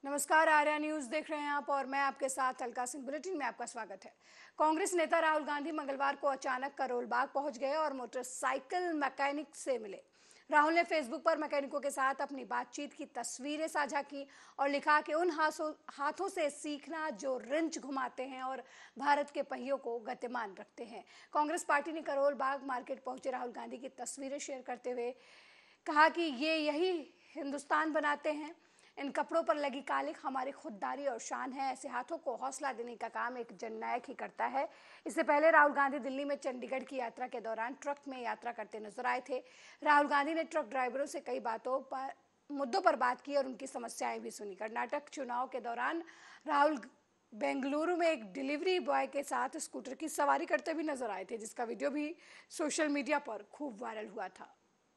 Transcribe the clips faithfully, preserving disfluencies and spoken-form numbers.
नमस्कार, आर्या न्यूज देख रहे हैं आप और मैं आपके साथ अलका सिंह। बुलेटिन में आपका स्वागत है। कांग्रेस नेता राहुल गांधी मंगलवार को अचानक करोल बाग पहुंच गए और मोटरसाइकिल मैकेनिक से मिले। राहुल ने फेसबुक पर मैकेनिकों के साथ अपनी बातचीत की तस्वीरें साझा की और लिखा कि उन हाथों हाथों से सीखना जो रिंच घुमाते हैं और भारत के पहियों को गतिमान रखते हैं। कांग्रेस पार्टी ने करोल बाग मार्केट पहुंचे राहुल गांधी की तस्वीरें शेयर करते हुए कहा कि ये यही हिंदुस्तान बनाते हैं। इन कपड़ों पर लगी कालिक हमारी खुददारी और शान है। ऐसे हाथों को हौसला देने का काम एक जननायक ही करता है। इससे पहले राहुल गांधी दिल्ली में चंडीगढ़ की यात्रा के दौरान ट्रक में यात्रा करते नजर आए थे। राहुल गांधी ने ट्रक ड्राइवरों से कई बातों पर मुद्दों पर बात की और उनकी समस्याएं भी सुनी। कर्नाटक चुनाव के दौरान राहुल बेंगलुरु में एक डिलीवरी बॉय के साथ स्कूटर की सवारी करते भी नजर आए थे, जिसका वीडियो भी सोशल मीडिया पर खूब वायरल हुआ था।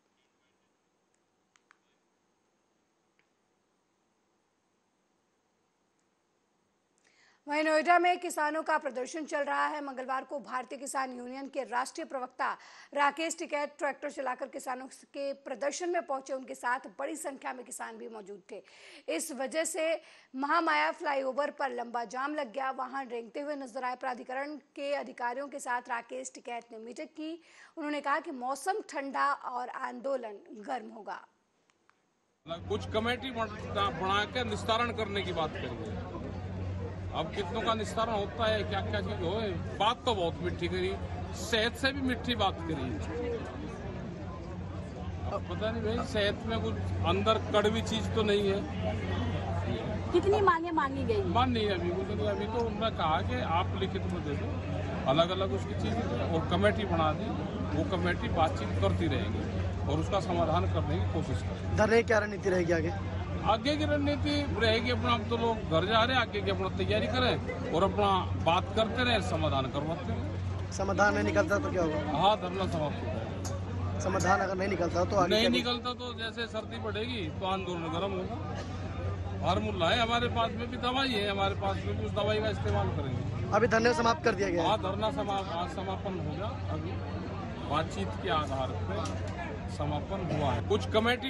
वहीं नोएडा में किसानों का प्रदर्शन चल रहा है। मंगलवार को भारतीय किसान यूनियन के राष्ट्रीय प्रवक्ता राकेश टिकैत ट्रैक्टर चलाकर किसानों के प्रदर्शन में पहुंचे। उनके साथ बड़ी संख्या में किसान भी मौजूद थे। इस वजह से महामाया फ्लाईओवर पर लंबा जाम लग गया। वाहन रेंगते हुए नजर आए। प्राधिकरण के अधिकारियों के साथ राकेश टिकैत ने मीटिंग की। उन्होंने कहा कि मौसम ठंडा और आंदोलन गर्म होगा। कुछ कमेटी बनाकर निस्तारण करने की बात करिए। अब कितनों का निस्तारण होता है, क्या क्या चीज हो। बात तो बहुत मिठी करी, सेहत से भी मिठी बात करी। अब पता नहीं भाई, सेहत में कुछ अंदर कड़वी चीज तो नहीं है। कितनी मांगे मांगी गई? मान नहीं अभी कुछ नहीं। अभी तो उन्होंने कहा कि आप लिखित में दे दो, अलग अलग उसकी चीजें, और कमेटी बना दी। वो कमेटी बातचीत करती रहेगी और उसका समाधान करने की कोशिश करेंगे। धरने की क्या रणनीति रहेगी आगे? आगे की रणनीति रहेगी अपना, अब तो लोग घर जा रहे हैं, आगे की अपना तैयारी करें और अपना बात करते रहे, समाधान करवाते हैं। समाधान नहीं निकलता तो क्या होगा? हाँ, धरना समाप्त हो जाएगा। समाधान अगर नहीं निकलता तो आगे नहीं निकलता तो जैसे सर्दी बढ़ेगी तो आंदोलन गर्म होगा। फार्मूला है हमारे पास में भी, दवाई है हमारे पास में भी, उस दवाई का इस्तेमाल करेंगे। अभी धरने समाप्त कर दिया गया? हाँ, धरना समाप्त समापन हो गया। अभी बातचीत के आधार पर समापन हुआ है। कुछ कमेटी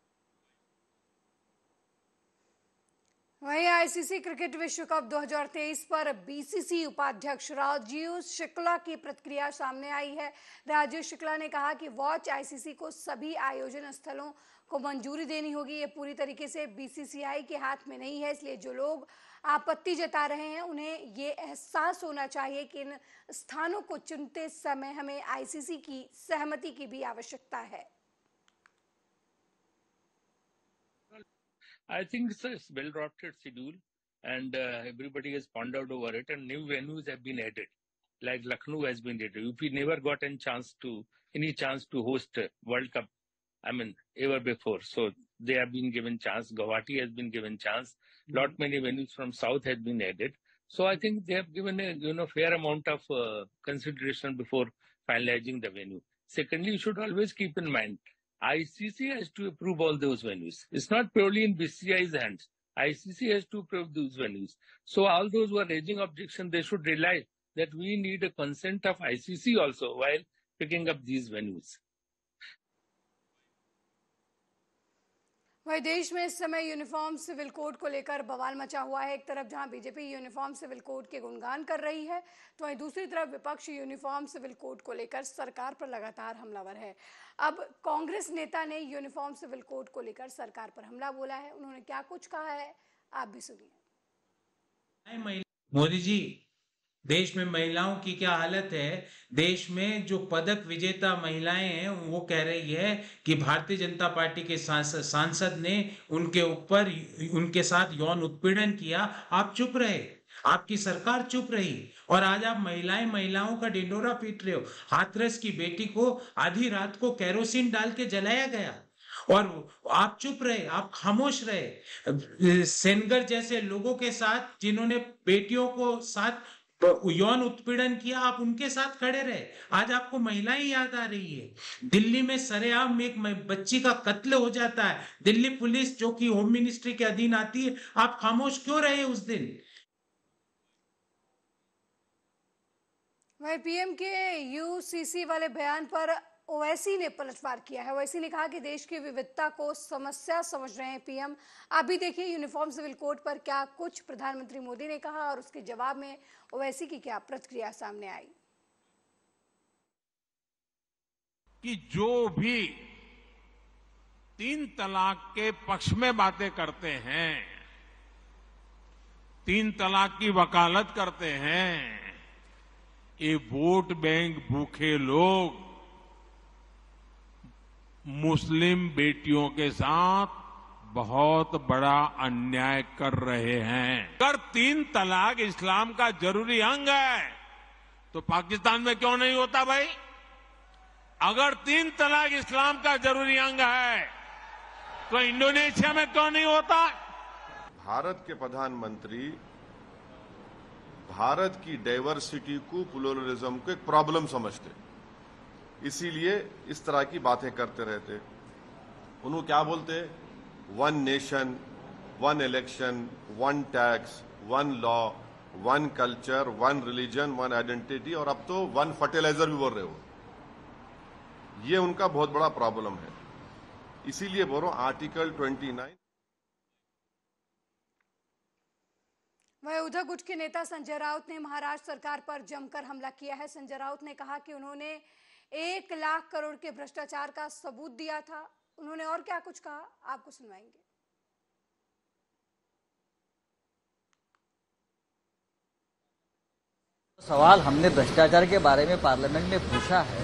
वहीं आईसीसी क्रिकेट विश्व कप दो हज़ार तेईस पर बीसीसी उपाध्यक्ष राजीव शुक्ला की प्रतिक्रिया सामने आई है। राजीव शुक्ला ने कहा कि वॉच आईसीसी को सभी आयोजन स्थलों को मंजूरी देनी होगी। ये पूरी तरीके से बीसीसीआई के हाथ में नहीं है, इसलिए जो लोग आपत्ति जता रहे हैं उन्हें ये एहसास होना चाहिए कि इन स्थानों को चुनते समय हमें आईसीसी की सहमति की भी आवश्यकता है। I think it's a well-drafted schedule, and uh, everybody has pondered over it, and new venues have been added. Like Lucknow has been added. U P never got any chance to any chance to host a World Cup. I mean, ever before. So they have been given chance. Guwahati has been given chance. Lot many venues from South has been added. So I think they have given a you know fair amount of uh, consideration before finalizing the venue. Secondly, you should always keep in mind, I C C has to approve all those venues. It's not purely in B C C I's hands. I C C has to approve those venues. So all those who are raising objection, they should realize that we need a consent of I C C also while picking up these venues. वही देश में इस समय uniform civil code को लेकर बवाल मचा हुआ है। एक तरफ जहां बीजेपी यूनिफॉर्म सिविल कोड के गुणगान कर रही है, तो वहीं दूसरी तरफ विपक्ष यूनिफॉर्म सिविल कोड को लेकर सरकार पर लगातार हमलावर है। अब कांग्रेस नेता ने यूनिफॉर्म सिविल कोड को लेकर सरकार पर हमला बोला है। उन्होंने क्या कुछ कहा है, आप भी सुनिए। मोदी जी, देश में महिलाओं की क्या हालत है। देश में जो पदक विजेता महिलाएं हैं वो कह रही है कि भारतीय जनता पार्टी के सांसद सांसद ने उनके ऊपर उनके साथ यौन उत्पीड़न किया। आप चुप रहे, आपकी सरकार चुप रही, और आज आप महिलाएं महिलाओं का ढिंडोरा पीट रहे हो। हाथरस की बेटी को आधी रात को केरोसिन डाल के जलाया गया और आप चुप रहे, आप खामोश रहे। सेनगर जैसे लोगों के साथ जिन्होंने बेटियों को साथ यौन उत्पीड़न किया, आप उनके साथ खड़े रहे। आज आपको महिलाएं याद आ रही है। दिल्ली में सरेआम एक बच्ची का कत्ल हो जाता है, दिल्ली पुलिस जो कि होम मिनिस्ट्री के अधीन आती है, आप खामोश क्यों रहे उस दिन? वही पीएम के यूसीसी वाले बयान पर ओवैसी ने पलटवार किया है। ओवैसी ने कहा कि देश की विविधता को समस्या समझ रहे हैं पीएम। आप भी देखिए यूनिफॉर्म सिविल कोड पर क्या कुछ प्रधानमंत्री मोदी ने कहा और उसके जवाब में ओवैसी की क्या प्रतिक्रिया सामने आई। कि जो भी तीन तलाक के पक्ष में बातें करते हैं, तीन तलाक की वकालत करते हैं, ये वोट बैंक भूखे लोग मुस्लिम बेटियों के साथ बहुत बड़ा अन्याय कर रहे हैं। अगर तीन तलाक इस्लाम का जरूरी अंग है तो पाकिस्तान में क्यों नहीं होता भाई? अगर तीन तलाक इस्लाम का जरूरी अंग है तो इंडोनेशिया में क्यों नहीं होता? भारत के प्रधानमंत्री भारत की डाइवर्सिटी को, प्लुरलिज्म को एक प्रॉब्लम समझते, इसीलिए इस तरह की बातें करते रहते। उन्होंने क्या बोलते? One nation, one election, one tax, one law, one culture, one religion, one identity, और अब तो वन फर्टिलाइजर भी बोल रहे हो। ये उनका बहुत बड़ा प्रॉब्लम है। इसीलिए बोल रहा हूं आर्टिकल उनतीस। वहीं उद्धव गुट के नेता संजय राउत ने महाराष्ट्र सरकार पर जमकर हमला किया है। संजय राउत ने कहा कि उन्होंने एक लाख करोड़ के भ्रष्टाचार का सबूत दिया था। उन्होंने और क्या कुछ कहा, आपको सुनवाएंगे। सवाल हमने भ्रष्टाचार के बारे में पार्लियामेंट में पूछा है,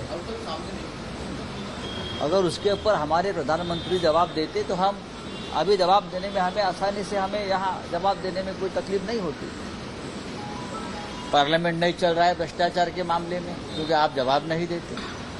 अगर उसके ऊपर हमारे प्रधानमंत्री जवाब देते तो हम अभी जवाब देने में हमें आसानी से हमें यहाँ जवाब देने में कोई तकलीफ नहीं होती। पार्लियामेंट नहीं चल रहा है भ्रष्टाचार के मामले में क्योंकि आप जवाब नहीं देते।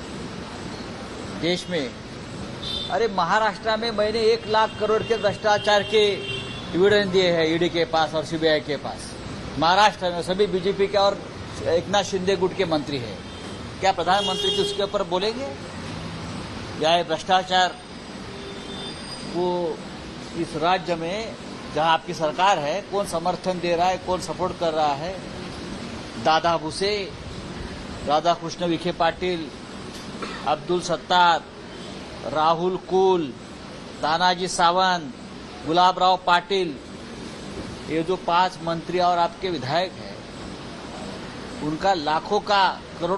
देश में अरे महाराष्ट्र में मैंने एक लाख करोड़ के भ्रष्टाचार के एविडेंस दिए हैं ईडी के पास और सीबीआई के पास। महाराष्ट्र में सभी बीजेपी के और एकनाथ शिंदे गुट के मंत्री हैं। क्या प्रधानमंत्री जी उसके ऊपर बोलेंगे? या भ्रष्टाचार वो इस राज्य में जहां आपकी सरकार है कौन समर्थन दे रहा है, कौन सपोर्ट कर रहा है? दादा भुसे, राधा कृष्ण विखे पाटिल, अब्दुल सत्तार, राहुल कुल, तानाजी सावंत, गुलाबराव पाटिल, ये जो पांच मंत्री और आपके विधायक हैं उनका लाखों का करोड़।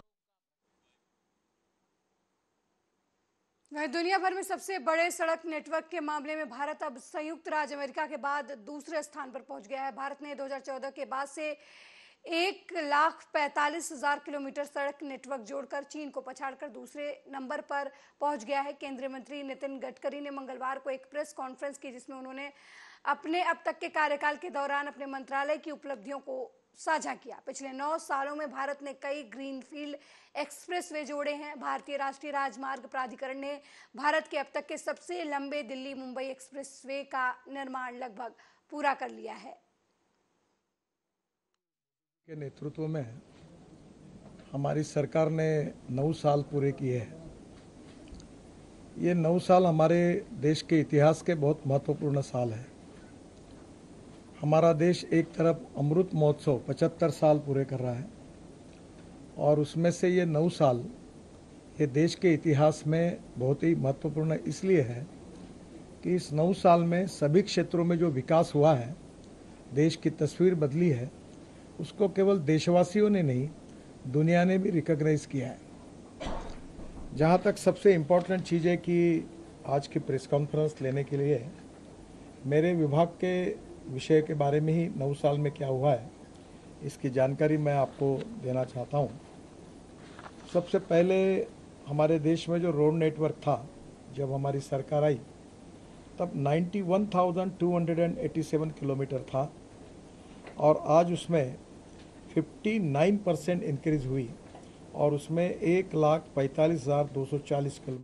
वहीं दुनिया भर में सबसे बड़े सड़क नेटवर्क के मामले में भारत अब संयुक्त राज्य अमेरिका के बाद दूसरे स्थान पर पहुंच गया है। भारत ने दो हज़ार चौदह के बाद से एक लाख पैंतालीस हजार किलोमीटर सड़क नेटवर्क जोड़कर चीन को पछाड़कर दूसरे नंबर पर पहुंच गया है। केंद्रीय मंत्री नितिन गडकरी ने मंगलवार को एक प्रेस कॉन्फ्रेंस की जिसमें उन्होंने अपने अब तक के कार्यकाल के दौरान अपने मंत्रालय की उपलब्धियों को साझा किया। पिछले नौ सालों में भारत ने कई ग्रीनफील्ड एक्सप्रेसवे जोड़े हैं। भारतीय राष्ट्रीय राजमार्ग प्राधिकरण ने भारत के अब तक के सबसे लंबे दिल्ली मुंबई एक्सप्रेसवे का निर्माण लगभग पूरा कर लिया है। के नेतृत्व में हमारी सरकार ने नौ साल पूरे किए हैं। ये नौ साल हमारे देश के इतिहास के बहुत महत्वपूर्ण साल है। हमारा देश एक तरफ अमृत महोत्सव पचहत्तर साल पूरे कर रहा है और उसमें से ये नौ साल ये देश के इतिहास में बहुत ही महत्वपूर्ण इसलिए है कि इस नौ साल में सभी क्षेत्रों में जो विकास हुआ है, देश की तस्वीर बदली है, उसको केवल देशवासियों ने नहीं दुनिया ने भी रिकॉग्नाइज किया है। जहाँ तक सबसे इम्पोर्टेंट चीज़ है कि आज की प्रेस कॉन्फ्रेंस लेने के लिए मेरे विभाग के विषय के बारे में ही नौ साल में क्या हुआ है इसकी जानकारी मैं आपको देना चाहता हूँ। सबसे पहले हमारे देश में जो रोड नेटवर्क था, जब हमारी सरकार आई तब इक्यानवे हज़ार दो सौ सत्तासी किलोमीटर था और आज उसमें उनसठ परसेंट इंक्रीज हुई और उसमें एक लाख पैंतालीस हजार दो सौ चालीस किलोमीटर।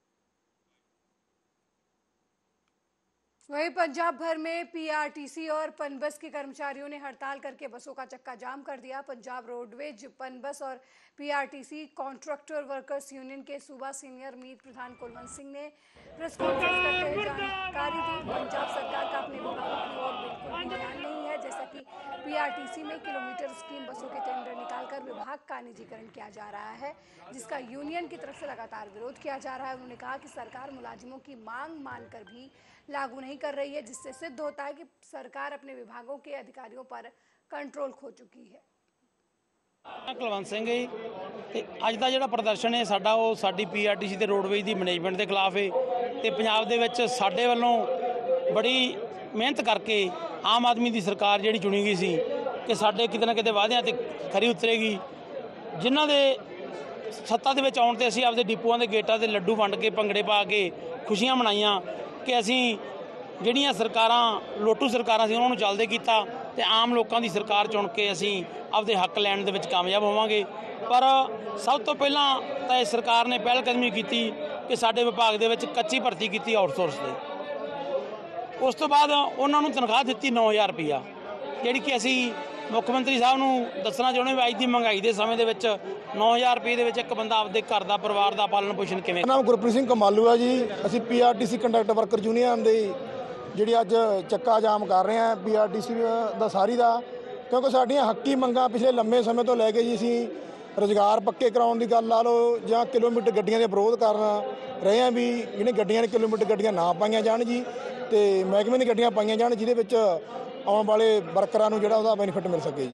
वहीं पंजाब भर में पीआरटीसी और पनबस के कर्मचारियों ने हड़ताल करके बसों का चक्का जाम कर दिया। पंजाब रोडवेज, पनबस और पीआरटीसी कॉन्ट्रैक्टर वर्कर्स यूनियन के सूबा सीनियर मीत प्रधान कुलवंत सिंह ने प्रेस कॉन्फ्रेंस करते हुए जानकारी दी। पंजाब सरकार का अपने विभागों की ओर बिल्कुल भी ध्यान नहीं है। जैसा कि पीआरटीसी में किलोमीटर स्कीम बसों के टेंडर निकालकर विभाग का निजीकरण किया जा रहा है, जिसका यूनियन की तरफ से लगातार विरोध किया जा रहा है। उन्होंने कहा कि सरकार मुलाजिमों की मांग मानकर भी लागू नहीं कर रही है, जिससे सिद्ध होता है कि सरकार अपने विभागों के अधिकारियों पर कंट्रोल खो चुकी है। ਕੁਲਵੰਤ ਸਿੰਘ ਜੀ ਤੇ ਅੱਜ ਦਾ ਜਿਹੜਾ ਪ੍ਰਦਰਸ਼ਨ ਹੈ ਸਾਡਾ ਉਹ ਸਾਡੀ ਪੀਆਰਟੀਸੀ ਤੇ ਰੋਡਵੇਜ਼ ਦੀ ਮੈਨੇਜਮੈਂਟ ਦੇ ਖਿਲਾਫ ਹੈ ਤੇ ਪੰਜਾਬ ਦੇ ਵਿੱਚ ਸਾਡੇ ਵੱਲੋਂ ਬੜੀ ਮਿਹਨਤ ਕਰਕੇ ਆਮ ਆਦਮੀ ਦੀ ਸਰਕਾਰ ਜਿਹੜੀ ਚੁਣੀ ਗਈ ਸੀ ਕਿ ਸਾਡੇ ਕਿਤੇ ਨਾ ਕਿਤੇ ਵਾਅਦਿਆਂ ਤੇ ਖਰੀ ਉਤਰੇਗੀ, ਜਿਨ੍ਹਾਂ ਦੇ ਸੱਤਾ ਦੇ ਵਿੱਚ ਆਉਣ ਤੇ ਅਸੀਂ ਆਪਦੇ ਡਿਪੂਆਂ ਦੇ ਗੇਟਾਂ ਤੇ ਲੱਡੂ ਵੰਡ ਕੇ ਭੰਗੜੇ ਪਾ ਕੇ ਖੁਸ਼ੀਆਂ ਮਨਾਈਆਂ ਕਿ ਅਸੀਂ ਜਿਹੜੀਆਂ ਸਰਕਾਰਾਂ ਲੋਟੂ ਸਰਕਾਰਾਂ ਸੀ ਉਹਨਾਂ ਨੂੰ ਚੱਲਦੇ ਕੀਤਾ ਤੇ ਆਮ ਲੋਕਾਂ ਦੀ ਸਰਕਾਰ ਚੁਣ ਕੇ ਅਸੀਂ ਆਪਦੇ ਹੱਕ ਲੈਣ ਦੇ ਵਿੱਚ ਕਾਮਯਾਬ ਹੋਵਾਂਗੇ। ਪਰ ਸਭ ਤੋਂ ਪਹਿਲਾਂ ਤਾਂ ਇਹ ਸਰਕਾਰ ਨੇ ਪਹਿਲ ਕਦਮੀ ਕੀਤੀ ਕਿ ਸਾਡੇ ਵਿਭਾਗ ਦੇ ਵਿੱਚ ਕੱਚੀ ਭਰਤੀ ਕੀਤੀ ਆਊਟਸੋਰਸ ਦੇ, ਉਸ ਤੋਂ ਬਾਅਦ ਉਹਨਾਂ ਨੂੰ ਤਨਖਾਹ ਦਿੱਤੀ ਨੌ ਹਜ਼ਾਰ ਰੁਪਈਆ, ਜਿਹੜੀ ਕਿ ਅਸੀਂ ਮੁੱਖ ਮੰਤਰੀ ਸਾਹਿਬ ਨੂੰ ਦੱਸਣਾ ਚਾਹੁੰਦੇ ਵੀ ਅੱਜ ਦੀ ਮਹਿੰਗਾਈ ਦੇ ਸਮੇਂ ਦੇ ਵਿੱਚ ਨੌ ਹਜ਼ਾਰ ਰੁਪਏ ਦੇ ਵਿੱਚ ਇੱਕ ਬੰਦਾ ਆਪਦੇ ਘਰ ਦਾ ਪਰਿਵਾਰ ਦਾ ਪਾਲਣ ਪੋਸ਼ਣ ਕਿਵੇਂ। ਮੇਰਾ ਨਾਮ ਗੁਰਪ੍ਰੀਤ ਸਿੰਘ ਕਮਾਲੂ ਹੈ ਜੀ। ਅਸੀਂ ਪੀਆਰਟੀਸੀ ਕੰਡਕਟਰ ਵਰਕਰ ਯੂਨੀਅਨ ਦੇ ਜਿਹੜੀ ਅੱਜ ਚੱਕਾ ਜਾਮ ਕਰ ਰਹੇ ਹਾਂ ਪੀਆਰਟੀਸੀ ਦਾ ਸਾਰੀ ਦਾ, ਕਿਉਂਕਿ ਸਾਡੀਆਂ ਹੱਕੀ ਮੰਗਾਂ ਪਿਛਲੇ ਲੰਮੇ ਸਮੇਂ ਤੋਂ ਲੈ ਕੇ ਜੀ ਅਸੀਂ ਰੁਜ਼ਗਾਰ ਪੱਕੇ ਕਰਾਉਣ ਦੀ ਗੱਲ ਲਾ ਲਓ ਜਾਂ ਕਿਲੋਮੀਟਰ ਗੱਡੀਆਂ ਦੇ ਵਿਰੋਧ ਕਰਨ ਰਹੇ ਹਾਂ ਵੀ ਜਿਹੜੀਆਂ ਗੱਡੀਆਂ ਨੇ ਕਿਲੋਮੀਟਰ ਗੱਡੀਆਂ ਨਾ ਪਾਈਆਂ ਜਾਣ ਜੀ ਤੇ ਮਹਿਕਮੇ ਦੀਆਂ ਗੱਡੀਆਂ ਪਾਈਆਂ ਜਾਣ, ਜਿਹਦੇ ਵਿੱਚ ਆਉਣ ਵਾਲੇ ਵਰਕਰਾਂ ਨੂੰ ਜਿਹੜਾ ਉਹਦਾ ਬੈਨੀਫਿਟ ਮਿਲ ਸਕੇ।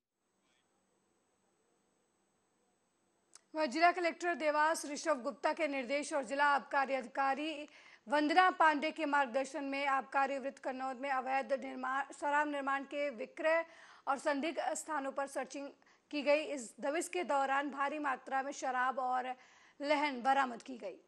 जिला कलेक्टर देवास ऋषभ गुप्ता के निर्देश और जिला आबकारी अधिकारी वंदना पांडे के मार्गदर्शन में आबकारी वृत्त कन्नौज में अवैध निर्माण शराब निर्माण के विक्रय और संदिग्ध स्थानों पर सर्चिंग की गई। इस दबिश के दौरान भारी मात्रा में शराब और लहन बरामद की गई।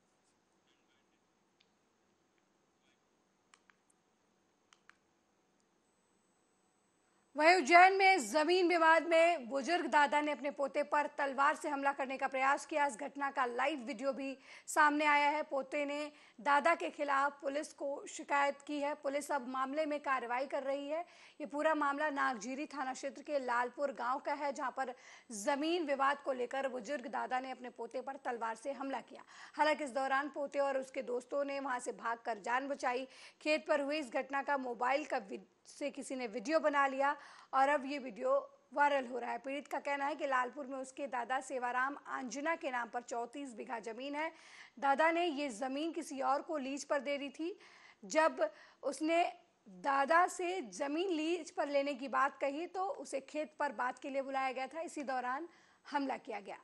वहीं उज्जैन में जमीन विवाद में बुजुर्ग दादा ने अपने पोते पर तलवार से हमला करने का प्रयास किया। इस घटना का लाइव वीडियो भी सामने आया है। पोते ने दादा के खिलाफ पुलिस को शिकायत की है। पुलिस अब मामले में कार्रवाई कर रही है। ये पूरा मामला नागजीरी थाना क्षेत्र के लालपुर गांव का है, जहां पर जमीन विवाद को लेकर बुजुर्ग दादा ने अपने पोते पर तलवार से हमला किया। हालांकि इस दौरान पोते और उसके दोस्तों ने वहां से भागकर जान बचाई। खेत पर हुई इस घटना का मोबाइल का से किसी ने वीडियो बना लिया और अब ये वीडियो वायरल हो रहा है। पीड़ित का कहना है कि लालपुर में उसके दादा सेवाराम आंजना के नाम पर चौंतीस बीघा जमीन है। दादा ने ये जमीन किसी और को लीज पर दे दी थी। जब उसने दादा से जमीन लीज पर लेने की बात कही तो उसे खेत पर बात के लिए बुलाया गया था। इसी दौरान हमला किया गया।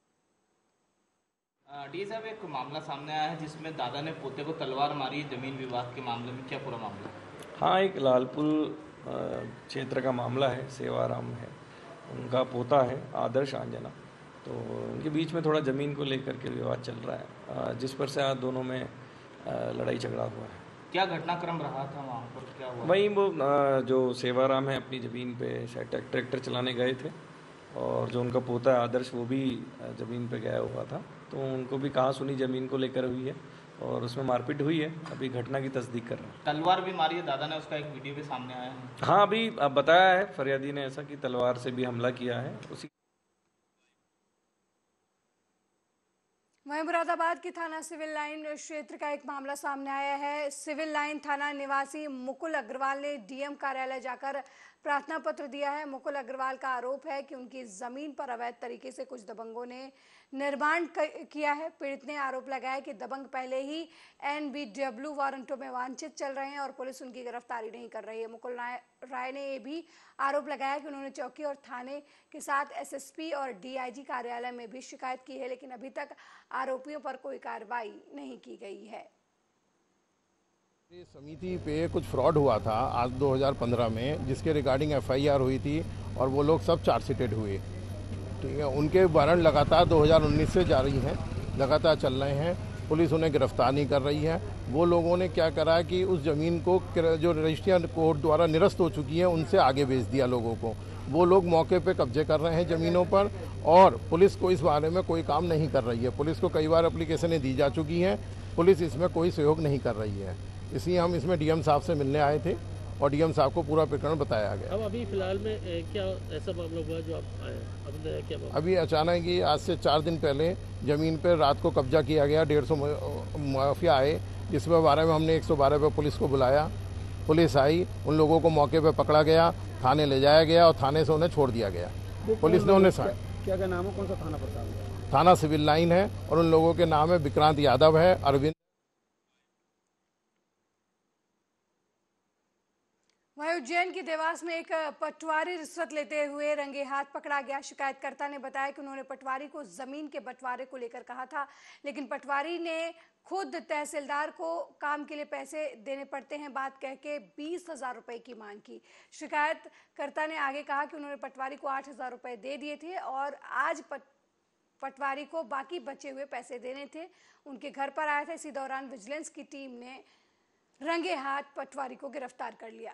डी साहब, एक मामला सामने आया है जिसमें दादा ने पोते को तलवार मारी जमीन विवाद के मामले में, क्या पूरा मामला? हाँ, एक लालपुर क्षेत्र का मामला है। सेवाराम है, उनका पोता है आदर्श आंजना, तो उनके बीच में थोड़ा ज़मीन को लेकर के विवाद चल रहा है, जिस पर से आज दोनों में लड़ाई झगड़ा हुआ है। क्या घटनाक्रम रहा था वहाँ पर, क्या हुआ? वहीं वो जो सेवाराम है अपनी ज़मीन पे ट्रैक्टर चलाने गए थे और जो उनका पोता है आदर्श वो भी ज़मीन पे गया हुआ था, तो उनको भी कहा सुनी ज़मीन को लेकर हुई है और उसमें मारपीट हुई है। अभी घटना की तस्दीक कर रहे हैं। तलवार भी मारी है दादा ने, उसका एक वीडियो भी सामने आया है। हाँ, अभी अब बताया है फरियादी ने ऐसा कि तलवार से भी हमला किया है। उसी वहीं मुरादाबाद की थाना सिविल लाइन क्षेत्र का एक मामला सामने आया है। सिविल लाइन थाना निवासी मुकुल अग्रवाल ने डीएम कार्यालय जाकर प्रार्थना पत्र दिया है। मुकुल अग्रवाल का आरोप है कि उनकी जमीन पर अवैध तरीके से कुछ दबंगों ने निर्माण किया है। पीड़ित ने आरोप लगाया कि दबंग पहले ही एनबीडब्ल्यू वारंटों में वांछित चल रहे हैं और पुलिस उनकी गिरफ्तारी नहीं कर रही है। मुकुल राय ने यह भी आरोप लगाया कि उन्होंने चौकी और थाने के साथ एसएसपी और डीआईजी कार्यालय में भी शिकायत की है, लेकिन अभी तक आरोपियों पर कोई कार्रवाई नहीं की गई है। समिति पे कुछ फ्रॉड हुआ था आज दो हज़ार पंद्रह में, जिसके रिगार्डिंग एफआईआर हुई थी और वो लोग सब चार्जशीटेड हुए। ठीक है, उनके वारंट लगातार दो हज़ार उन्नीस से जारी हैं, लगातार चल रहे हैं। पुलिस उन्हें गिरफ्तार नहीं कर रही है। वो लोगों ने क्या करा कि उस ज़मीन को जो रजिस्ट्री कोर्ट द्वारा निरस्त हो चुकी है उनसे आगे बेच दिया लोगों को। वो लोग मौके पे कब्जे कर रहे हैं ज़मीनों पर और पुलिस को इस बारे में कोई काम नहीं कर रही है। पुलिस को कई बार एप्लीकेशनें दी जा चुकी हैं, पुलिस इसमें कोई सहयोग नहीं कर रही है। इसलिए हम इसमें डीएम साहब से मिलने आए थे और डीएम साहब को पूरा प्रकरण बताया गया। अब अभी फिलहाल में क्या ऐसा मामला हुआ जो आप आए? अब क्या मामला? अभी अचानक ही आज से चार दिन पहले ज़मीन पर रात को कब्जा किया गया। डेढ़ सौ माफिया आए, जिसमें बारे में हमने एक सौ बारह पे पुलिस को बुलाया। पुलिस आई, उन लोगों को मौके पे पकड़ा गया, थाने ले जाया गया और थाने से उन्हें छोड़ दिया गया। पुलिस ने उन्हें क्या, क्या क्या नाम है, कौन सा थाना पड़ता है? थाना सिविल लाइन है और उन लोगों के नाम है विक्रांत यादव है, अरविंद। वहीं उज्जैन की देवास में एक पटवारी रिश्वत लेते हुए रंगे हाथ पकड़ा गया। शिकायतकर्ता ने बताया कि उन्होंने पटवारी को जमीन के बंटवारे को लेकर कहा था, लेकिन पटवारी ने खुद तहसीलदार को काम के लिए पैसे देने पड़ते हैं बात कह के बीस हजार रुपए की मांग की। शिकायतकर्ता ने आगे कहा कि उन्होंने पटवारी को आठ हजार रुपए दे दिए थे और आज पट, पटवारी को बाकी बचे हुए पैसे देने थे। उनके घर पर आया था। इसी दौरान विजिलेंस की टीम ने रंगे हाथ पटवारी को गिरफ्तार कर लिया।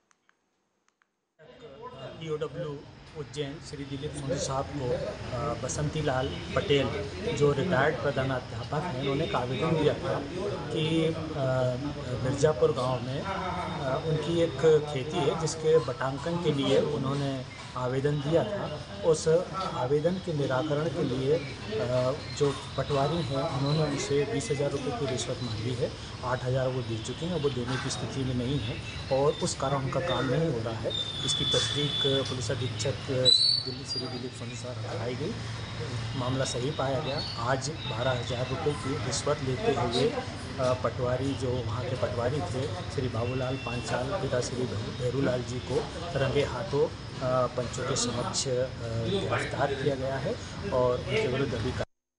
ईओडब्ल्यू उज्जैन श्री दिलीप सोनी साहब को बसंती लाल पटेल जो रिटायर्ड प्रधानाध्यापक हैं, उन्होंने एक आवेदन दिया था कि मिर्ज़ापुर गांव में उनकी एक खेती है जिसके बटांकन के लिए उन्होंने आवेदन दिया था। उस आवेदन के निराकरण के लिए जो पटवारी हैं उन्होंने उनसे बीस हज़ार रुपये की रिश्वत मांगी है। आठ हज़ार वो दे चुके हैं, वो देने की स्थिति में नहीं है और उस कारण उनका काम नहीं हो रहा है। इसकी तस्दीक पुलिस अधीक्षक दिल्ली श्री दिलीप सोनी साहब कराई गई। मामला सही पाया गया। आज बारह हज़ार रुपये की रिश्वत लेते हुए पटवारी जो वहाँ के पटवारी थे श्री बाबूलाल पांचाल पिता श्री भैरूलाल जी को रंगे हाथों पंचों के समक्ष गिरफ्तार किया गया है और उनके विरुद्ध अभी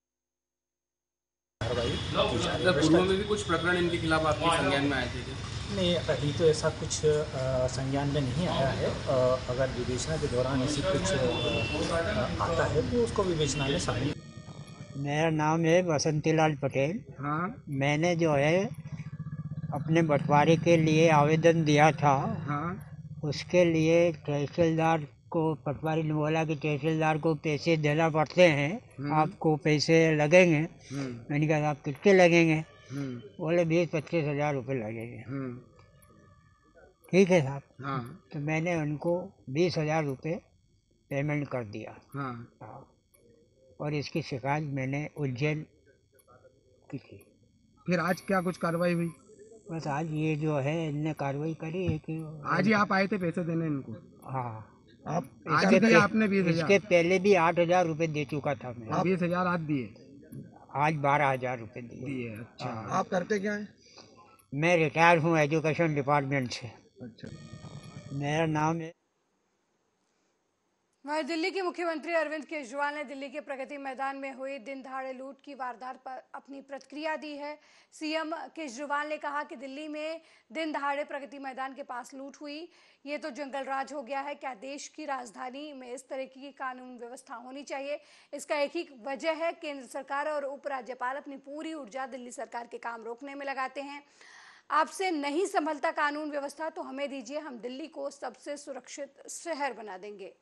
कार्रवाई की जा रही है। पूर्व में भी कुछ प्रकरण इनके खिलाफ आपके संज्ञान में आए थे? नहीं, अभी तो ऐसा कुछ संज्ञान में नहीं आया है। अगर विवेचना के दौरान ऐसी कुछ आता है तो उसको विवेचना में शामिल। मेरा नाम है बसंतीलाल पटेल। हाँ, मैंने जो है अपने बंटवारे के लिए आवेदन दिया था। हाँ, उसके लिए तहसीलदार को पटवारी ने बोला कि तहसीलदार को पैसे देना पड़ते हैं, आपको पैसे लगेंगे। मैंने कहा आप कितने लगेंगे? बोले बीस पच्चीस हजार रुपये लगेंगे। ठीक है साहब। हाँ, तो मैंने उनको बीस हजार रुपये पेमेंट कर दिया। हाँ, और इसकी शिकायत मैंने उज्जैन की थी। फिर आज क्या कुछ कार्रवाई हुई? बस आज ये जो है इनने कार्रवाई करी है कि आज ही आप आए थे पैसे देने इनको? हाँ, आप आज ही आपने बीस हजार? इसके पहले भी आठ हजार रुपये दे चुका था मैं। बीस हजार आज दिए? आज बारह हजार रुपये दिए। दिए, अच्छा। आप करते क्या हैं? मैं रिटायर हूँ एजुकेशन डिपार्टमेंट से। अच्छा। मेरा नाम है। वहीं दिल्ली के मुख्यमंत्री अरविंद केजरीवाल ने दिल्ली के प्रगति मैदान में हुई दिन दहाड़े लूट की वारदात पर अपनी प्रतिक्रिया दी है। सीएम केजरीवाल ने कहा कि दिल्ली में दिन दहाड़े प्रगति मैदान के पास लूट हुई, ये तो जंगल राज हो गया है। क्या देश की राजधानी में इस तरह की कानून व्यवस्था होनी चाहिए? इसका एक ही वजह है, केंद्र सरकार और उपराज्यपाल अपनी पूरी ऊर्जा दिल्ली सरकार के काम रोकने में लगाते हैं। आपसे नहीं संभलता कानून व्यवस्था तो हमें दीजिए, हम दिल्ली को सबसे सुरक्षित शहर बना देंगे।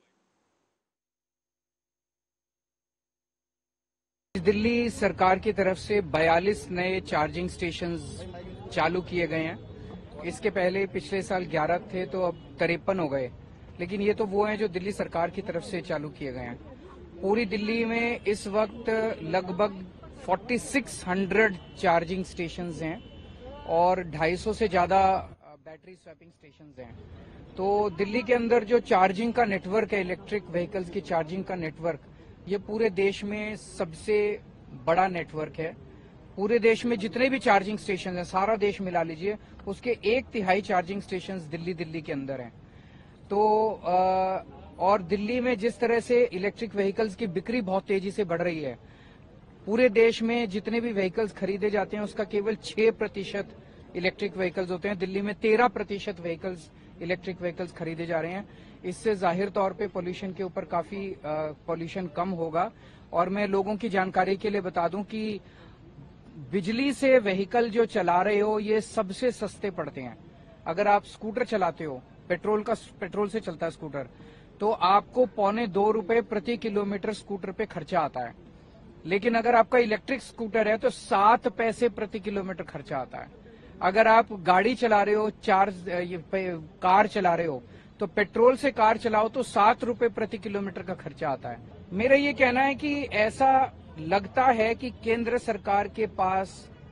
दिल्ली सरकार की तरफ से बयालीस नए चार्जिंग स्टेशंस चालू किए गए हैं। इसके पहले पिछले साल ग्यारह थे तो अब तिरपन हो गए, लेकिन ये तो वो हैं जो दिल्ली सरकार की तरफ से चालू किए गए हैं। पूरी दिल्ली में इस वक्त लगभग छियालीस सौ चार्जिंग स्टेशंस हैं और ढाई सौ से ज्यादा बैटरी स्वैपिंग स्टेशंस हैं। तो दिल्ली के अंदर जो चार्जिंग का नेटवर्क है, इलेक्ट्रिक व्हीकल्स की चार्जिंग का नेटवर्क, ये पूरे देश में सबसे बड़ा नेटवर्क है। पूरे देश में जितने भी चार्जिंग स्टेशन हैं, सारा देश मिला लीजिए, उसके एक तिहाई चार्जिंग स्टेशंस दिल्ली दिल्ली के अंदर हैं। तो आ, और दिल्ली में जिस तरह से इलेक्ट्रिक व्हीकल्स की बिक्री बहुत तेजी से बढ़ रही है, पूरे देश में जितने भी व्हीकल्स खरीदे जाते हैं उसका केवल छह प्रतिशत इलेक्ट्रिक व्हीकल्स होते हैं। दिल्ली में तेरह प्रतिशत व्हीकल्स इलेक्ट्रिक व्हीकल्स खरीदे जा रहे हैं। इससे जाहिर तौर पे पोल्यूशन के ऊपर काफी पोल्यूशन कम होगा। और मैं लोगों की जानकारी के लिए बता दूं कि बिजली से व्हीकल जो चला रहे हो ये सबसे सस्ते पड़ते हैं। अगर आप स्कूटर चलाते हो, पेट्रोल का पेट्रोल से चलता है स्कूटर, तो आपको पौने दो रुपए प्रति किलोमीटर स्कूटर पे खर्चा आता है। लेकिन अगर आपका इलेक्ट्रिक स्कूटर है तो सात पैसे प्रति किलोमीटर खर्चा आता है। अगर आप गाड़ी चला रहे हो, चार कार चला रहे हो, तो पेट्रोल से कार चलाओ तो सात रुपए प्रति किलोमीटर का खर्चा आता है। मेरा ये कहना है कि ऐसा लगता है कि केंद्र सरकार के पास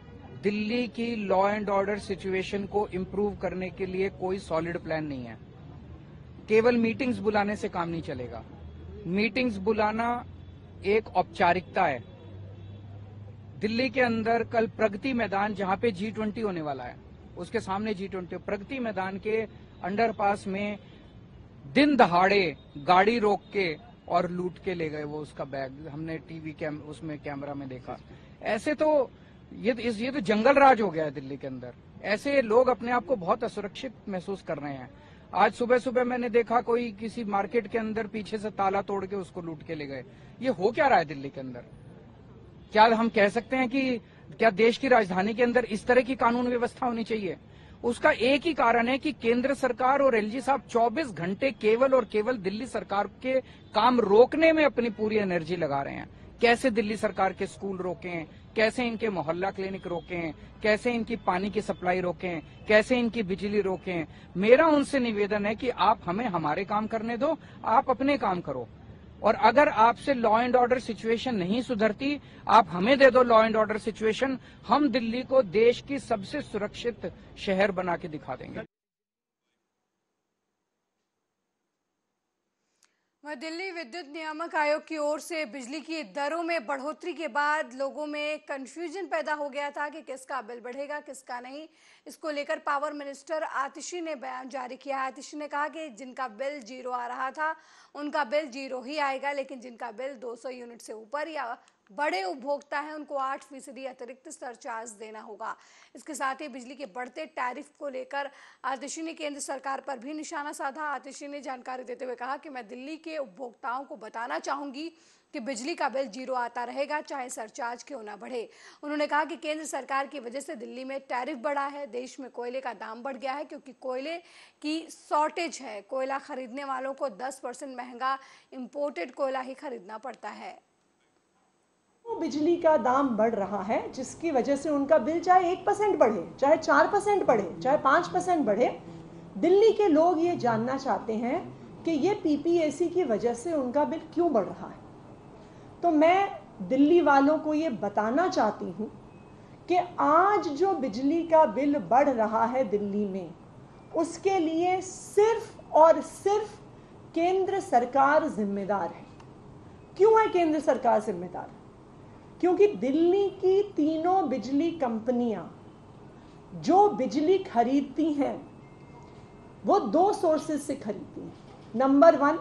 दिल्ली की लॉ एंड ऑर्डर सिचुएशन को इम्प्रूव करने के लिए कोई सॉलिड प्लान नहीं है। केवल मीटिंग्स बुलाने से काम नहीं चलेगा। मीटिंग्स बुलाना एक औपचारिकता है। दिल्ली के अंदर कल प्रगति मैदान, जहां पे जी ट्वेंटी होने वाला है, उसके सामने जी ट्वेंटी, प्रगति मैदान के अंडरपास में दिन दहाड़े गाड़ी रोक के और लूट के ले गए वो उसका बैग। हमने टीवी कैम उसमें कैमरा में देखा। ऐसे तो ये ये तो जंगल राज हो गया है दिल्ली के अंदर। ऐसे लोग अपने आप को बहुत असुरक्षित महसूस कर रहे हैं। आज सुबह सुबह मैंने देखा कोई किसी मार्केट के अंदर पीछे से ताला तोड़ के उसको लूट के ले गए। ये हो क्या रहा है दिल्ली के अंदर? क्या हम कह सकते हैं कि क्या देश की राजधानी के अंदर इस तरह की कानून व्यवस्था होनी चाहिए? उसका एक ही कारण है कि केंद्र सरकार और एलजी साहब चौबीस घंटे केवल और केवल दिल्ली सरकार के काम रोकने में अपनी पूरी एनर्जी लगा रहे हैं। कैसे दिल्ली सरकार के स्कूल रोकें, कैसे इनके मोहल्ला क्लिनिक रोकें, कैसे इनकी पानी की सप्लाई रोकें, कैसे इनकी बिजली रोकें। मेरा उनसे निवेदन है कि आप हमें हमारे काम करने दो, आप अपने काम करो। और अगर आपसे लॉ एंड ऑर्डर सिचुएशन नहीं सुधरती, आप हमें दे दो लॉ एंड ऑर्डर सिचुएशन, हम दिल्ली को देश की सबसे सुरक्षित शहर बना के दिखा देंगे। वहीं दिल्ली विद्युत नियामक आयोग की ओर से बिजली की दरों में बढ़ोतरी के बाद लोगों में कंफ्यूजन पैदा हो गया था कि किसका बिल बढ़ेगा किसका नहीं। इसको लेकर पावर मिनिस्टर आतिशी ने बयान जारी किया। आतिशी ने कहा कि जिनका बिल जीरो आ रहा था उनका बिल जीरो ही आएगा, लेकिन जिनका बिल दो सौ यूनिट से ऊपर या बड़े उपभोक्ता हैं उनको आठ फीसदी अतिरिक्त सरचार्ज देना होगा। इसके साथ ही बिजली के बढ़ते टैरिफ को लेकर आतिशी ने केंद्र सरकार पर भी निशाना साधा। आतिशी ने जानकारी देते हुए कहा कि मैं दिल्ली के उपभोक्ताओं को बताना चाहूंगी कि बिजली का बिल जीरो आता रहेगा, चाहे सरचार्ज क्यों ना बढ़े। उन्होंने कहा कि केंद्र सरकार की वजह से दिल्ली में टैरिफ बढ़ा है, देश में कोयले का दाम बढ़ गया है क्योंकि कोयले की शॉर्टेज है। कोयला खरीदने वालों को दस परसेंट महंगा इंपोर्टेड कोयला ही खरीदना पड़ता है। बिजली का दाम बढ़ रहा है जिसकी वजह से उनका बिल चाहे एक परसेंट बढ़े, चाहे चार परसेंट बढ़े, चाहे पाँच परसेंट बढ़े, दिल्ली के लोग ये जानना चाहते हैं कि ये पीपीएसी की वजह से उनका बिल क्यों बढ़ रहा है। तो मैं दिल्ली वालों को ये बताना चाहती हूँ कि आज जो बिजली का बिल बढ़ रहा है दिल्ली में, उसके लिए सिर्फ और सिर्फ केंद्र सरकार जिम्मेदार है। क्यों है केंद्र सरकार जिम्मेदार? क्योंकि दिल्ली की तीनों बिजली कंपनियां जो बिजली खरीदती हैं वो दो सोर्सेज से खरीदती हैं। नंबर वन,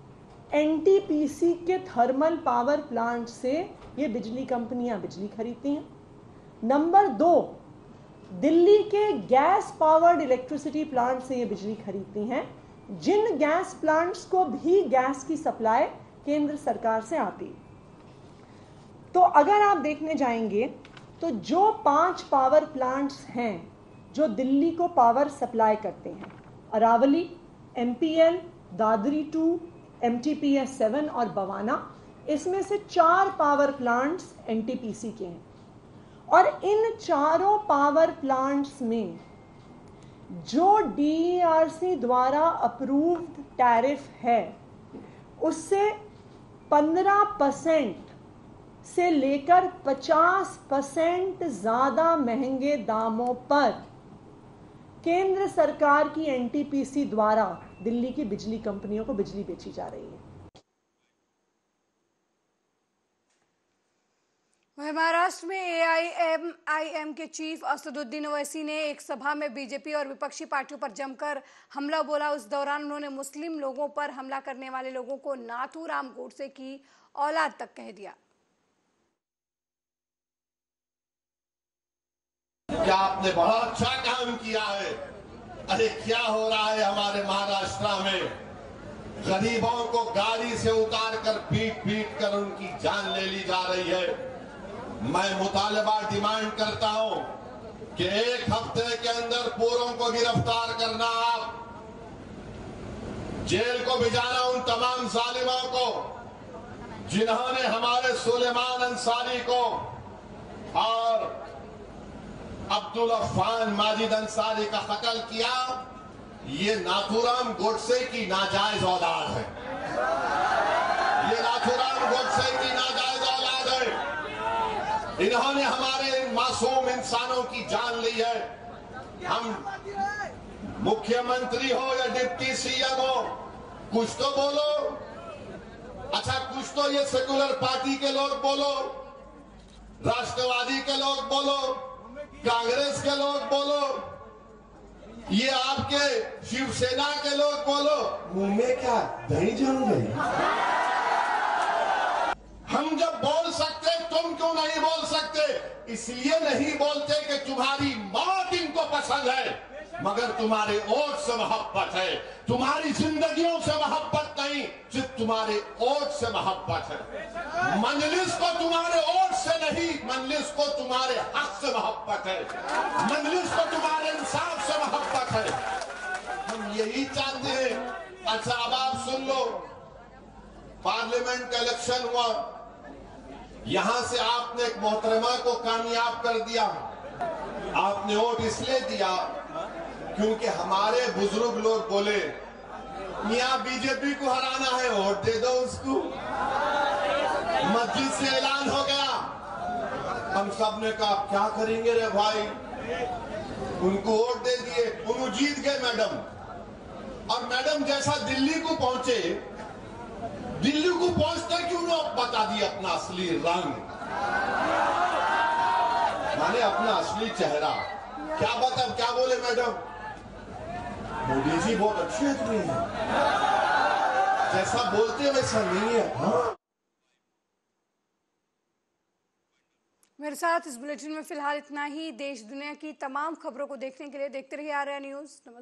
एनटीपीसी के थर्मल पावर प्लांट से ये बिजली कंपनियां बिजली खरीदती हैं। नंबर दो, दिल्ली के गैस पावर्ड इलेक्ट्रिसिटी प्लांट से ये बिजली खरीदती हैं, जिन गैस प्लांट्स को भी गैस की सप्लाई केंद्र सरकार से आती है। तो अगर आप देखने जाएंगे तो जो पांच पावर प्लांट्स हैं जो दिल्ली को पावर सप्लाई करते हैं, Aravali, MPL, Dadri two, MTPS seven और बवाना, इसमें से चार पावर प्लांट्स एनटीपीसी के हैं। और इन चारों पावर प्लांट्स में जो डीईआरसी द्वारा अप्रूव्ड टैरिफ है उससे पंद्रह परसेंट से लेकर पचास परसेंट ज्यादा महंगे दामों पर केंद्र सरकार की एनटीपीसी द्वारा दिल्ली की बिजली कंपनियों को बिजली बेची जा रही है। महाराष्ट्र में एआईएमआईएम के चीफ असदुद्दीन ओवैसी ने एक सभा में बीजेपी और विपक्षी पार्टियों पर जमकर हमला बोला। उस दौरान उन्होंने मुस्लिम लोगों पर हमला करने वाले लोगों को नाथूराम गोडसे की औलाद तक कह दिया। क्या आपने बड़ा अच्छा काम किया है। अरे क्या हो रहा है हमारे महाराष्ट्र में, गरीबों को गाड़ी से उतार कर पीट पीट कर उनकी जान ले ली जा रही है। मैं मुतालबा डिमांड करता हूं कि एक हफ्ते के अंदर पूरों को गिरफ्तार करना, आप जेल को भिजाना उन तमाम जालिमों को जिन्होंने हमारे सुलेमान अंसारी को और अब्दुल अफान माजिद अंसारी का कत्ल किया। ये नाथूराम गोडसे की नाजायज औलाद है। ये नाथूराम गोडसे की नाजायज औलाद है। इन्होंने हमारे इन मासूम इंसानों की जान ली है। हम मुख्यमंत्री हो या डिप्टी सीएम हो, कुछ तो बोलो। अच्छा, कुछ तो ये सेकुलर पार्टी के लोग बोलो, राष्ट्रवादी के लोग बोलो, कांग्रेस के लोग बोलो, ये आपके शिवसेना के लोग बोलो, मुंह में क्या दही जम गई? हम जब बोल सकते तुम क्यों नहीं बोल सकते? इसलिए नहीं बोलते कि तुम्हारी मौत इनको पसंद है, मगर तुम्हारे ओट से मोहब्बत है। तुम्हारी जिंदगियों से मोहब्बत नहीं, सिर्फ तुम्हारे ओट से मोहब्बत है। मंजलिस को तुम्हारे ओट से नहीं, मंजलिस को तुम्हारे हक से मोहब्बत है, मंजलिस को तुम्हारे इंसाफ से मोहब्बत है। हम यही चाहते हैं। अच्छा, अब आप सुन लो, पार्लियामेंट का इलेक्शन हुआ, यहां से आपने एक मोहतरमा को कामयाब कर दिया। आपने वोट इसलिए दिया क्योंकि हमारे बुजुर्ग लोग बोले मियां बीजेपी को हराना है, वोट दे दो उसको। मस्जिद से ऐलान हो गया, हम सब ने कहा क्या करेंगे रे भाई, उनको वोट दे दिए, उन्होंने जीत गए मैडम। और मैडम जैसा दिल्ली को पहुंचे, दिल्ली को पहुंचते क्यों ना बता दिया अपना असली रंग, माने अपना असली चेहरा। क्या बता, क्या बोले मैडम? मोदी जी बहुत अच्छे आदमी हैं, जैसा बोलते वैसा नहीं है। हाँ? मेरे साथ इस बुलेटिन में फिलहाल इतना ही। देश दुनिया की तमाम खबरों को देखने के लिए देखते रहिए आर्या न्यूज। नमस्कार।